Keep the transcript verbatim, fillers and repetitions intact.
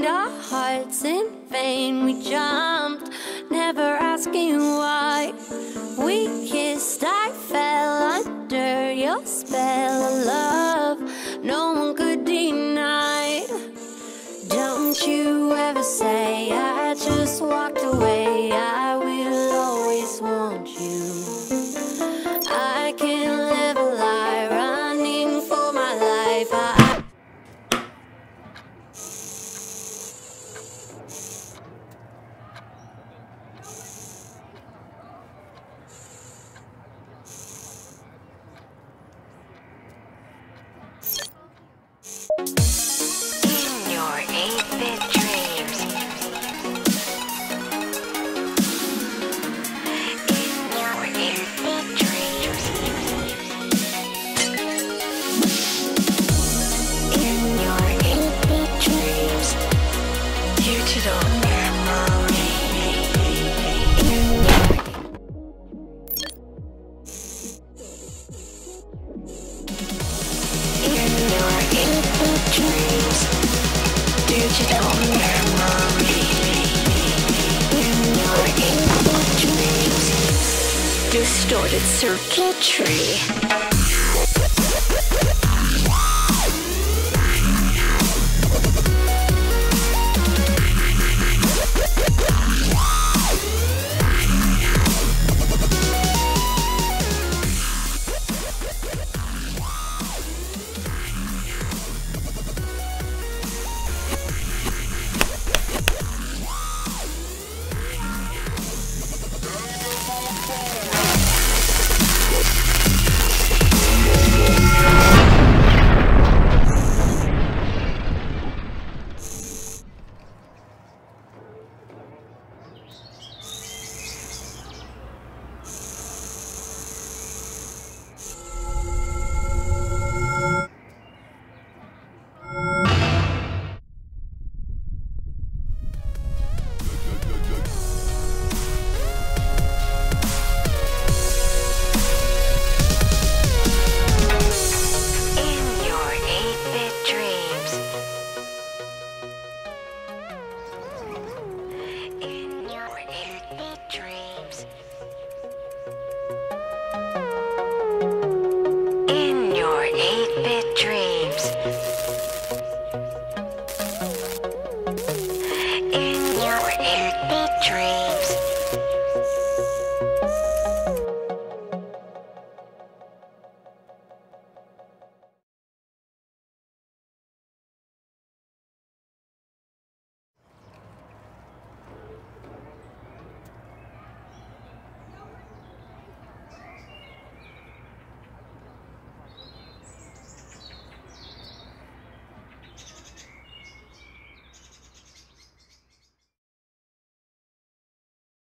trained our hearts in vain. We jumped, never asking why. We kissed, I fell under your spell of love no one could deny. Don't you ever say I just walked away. I will always want you. I can't live a lie running for my life. I In your eight-bit dreams, in your eight-bit dreams, in your eight-bit dreams, digital memory. In your in your eight-bit dreams, digital memory. In your eight-bit dreams, distorted circuitry. In your eight-bit dreams, in your eight-bit dreams.